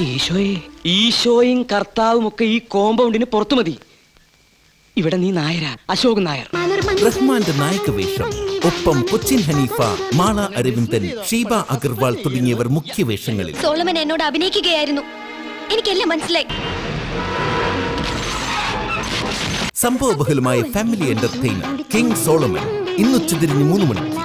എന്റെ ഈശോയെ, ഈശോയും കർത്താവും ഒക്കെ ഈ കോമ്പൗണ്ടിന് പുറത്തു മതി. ഇവിടെ നീ നായരാ, അശോക് നായർ. റഹ്മാന്റെ നായകവേഷം, ഒപ്പം കൊച്ചിൻ ഹനീഫ, മാള അരവിന്ദൻ, ഷീബ അഗർവാൾ തുടങ്ങിയവർ മുഖ്യവേഷങ്ങളിൽ. സോളമൻ എന്നോട് അഭിനയിക്കുകയായിരുന്നു, എനിക്കെല്ലാം മനസ്സിലായി. സംഭവബഹുലമായ ഫാമിലി എന്റർടൈനർ കിങ് സോളമൻ ഇന്നുച്ചതിരിഞ്ഞ് 3 മണിക്ക്.